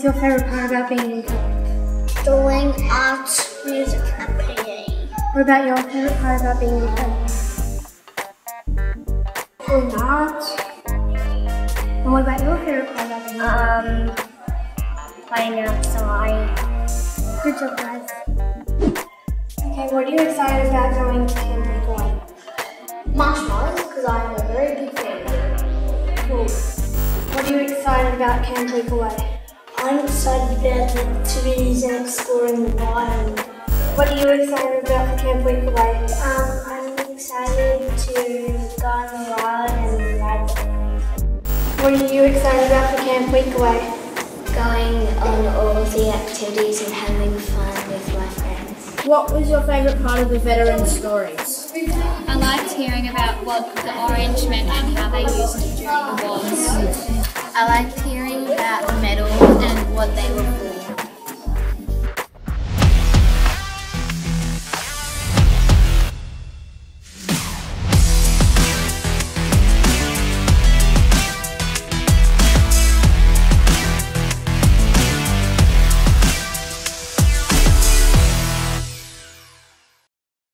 your favourite part about being in camp? Doing arts, music and PE. What about your favourite part about being in camp? Doing art. And what about your favourite part about being in camp? Playing outside. Good job, guys. Okay, what are you excited about going to Camp Weekaway? Marshmallows, because I'm a very big fan of it. Cool. What are you excited about Camp Weekaway? I'm excited about the activities and exploring the wild. What are you excited about for Camp Weekaway? I'm excited to go on the wild and ride the bike. What are you excited about for Camp Weekaway? Going on all of the activities and having fun with my friends. What was your favourite part of the veteran stories? I liked hearing about what the orange meant and how they used it during the wars. I liked hearing about the medals and what they were for.